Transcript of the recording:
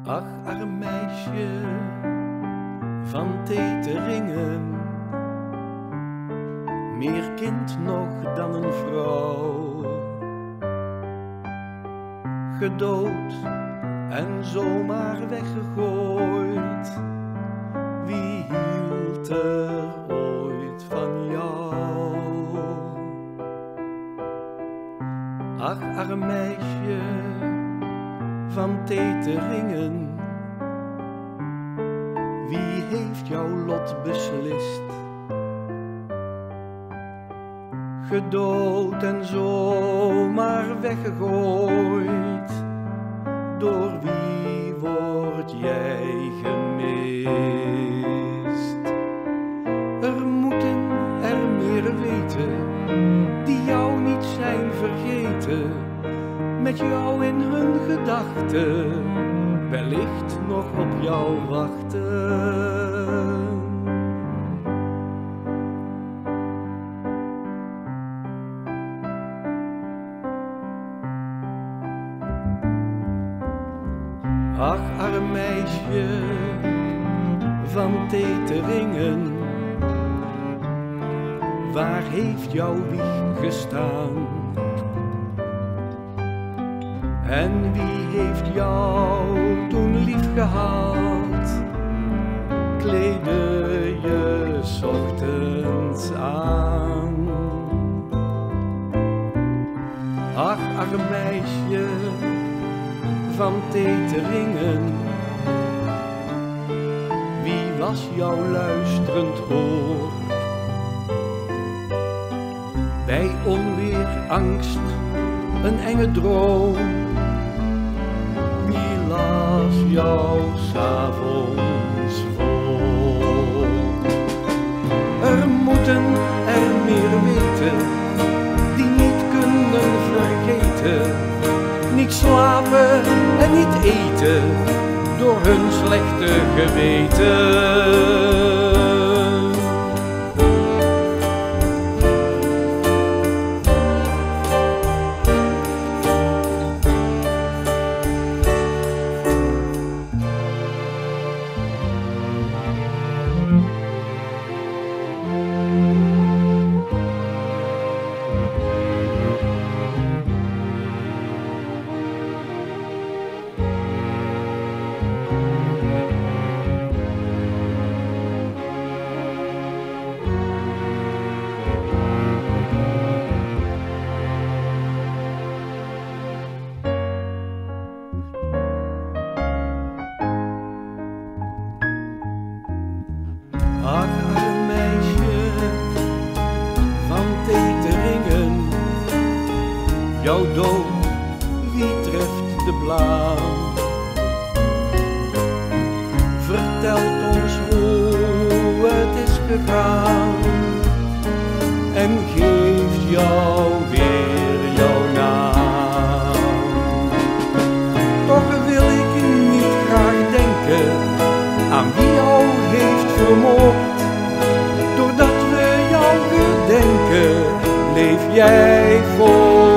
Ach, arm meisje van Teteringen, meer kind nog dan een vrouw, gedood en zomaar weggegooid. Wie hield er ooit van jou? Ach, arm meisje van Teteringen, wie heeft jouw lot beslist? Gedood en zomaar weggegooid, door wie word jij gemist? Er moeten er meer weten, die jou niet zijn vergeten, met jou in hun gedachten, wellicht nog op jou wachten. Ach, arm meisje van Teteringen, waar heeft jouw wieg gestaan? En wie heeft jou toen lief gehad? Kleedde je 's ochtends aan? Ach, arm meisje van Teteringen, wie was jouw luisterend oor? Bij onweer, angst, een enge droom, wie las jou 's avonds voor? Er moeten er meer weten, die niet kunnen vergeten, niet slapen en niet eten, door hun slechte geweten. Ach, arm meisje van Teteringen, jouw dood, wie treft de blaam? Vertelt ons hoe het is gegaan en geeft jou weer jouw naam. Toch wil ik niet graag denken aan wie jou heeft vermoord. Doordat we jou gedenken, leef jij voor.